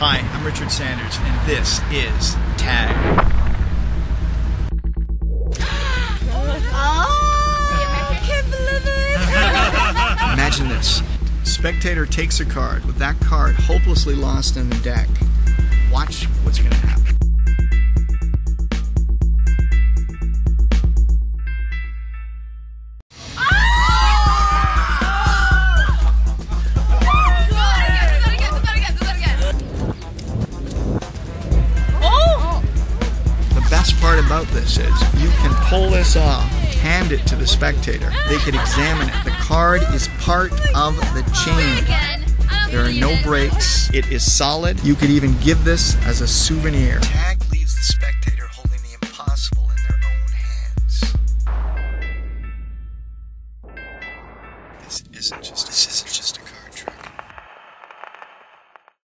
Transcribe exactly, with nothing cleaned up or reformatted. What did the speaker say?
Hi, I'm Richard Sanders, and this is Tag. Oh, I can't believe it! Imagine this. Spectator takes a card with that card hopelessly lost in the deck. Watch what's going to happen. The best part about this is you can pull this off, hand it to the spectator. They can examine it. The card is part of the chain. There are no breaks. It is solid. You could even give this as a souvenir. Tag leaves the spectator holding the impossible in their own hands. This isn't just, this isn't just a